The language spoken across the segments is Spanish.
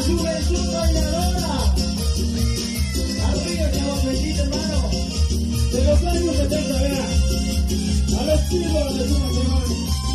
juventud bailadora. Arriba, chavos, bendito hermano. De los años 70, vea. A los chicos de su matrimonio.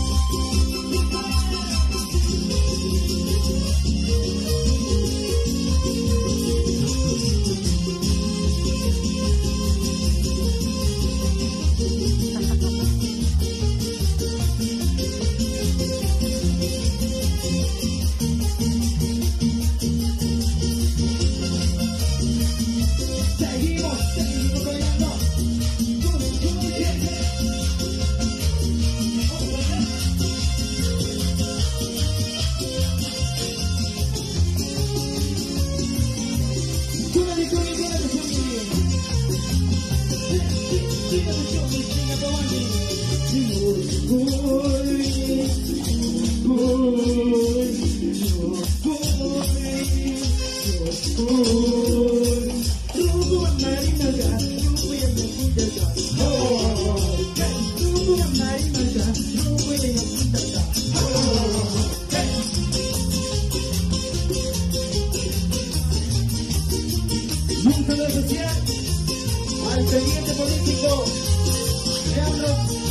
Un saludo especial al teniente político Leandro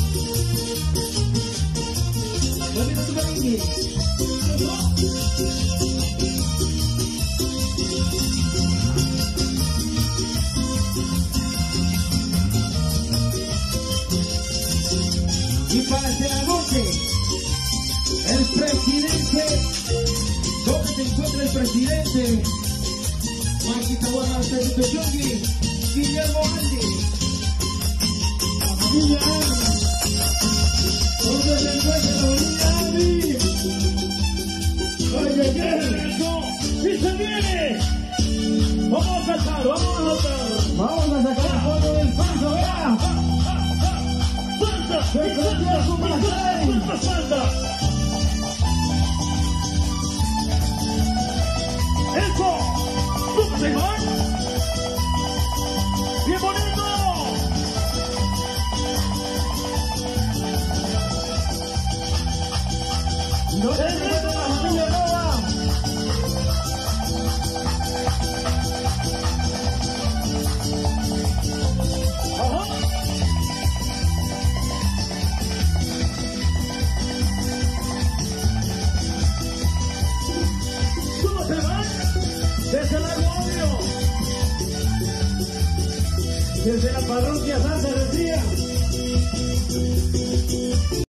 David Tuparini. Y para que la noche el presidente, ¿dónde se encuentra el presidente? Maquita Buena, Sergio Yongi, Guillermo Andy, la familia Andy, ¿dónde se encuentra la familia Andy? Oye, ¿qué? ¡Y se viene! Vamos a sacar, vamos a sacar foto del paso, vea. ¡Salta! ¡Se cambió su pastel! ¡Salta! ¡Eso! ¡Bien bonito! ¡No se mete la familia nueva! ¡Ajá! ¿Cómo se van? Desde el agua. Desde la parroquia Santa Lucía.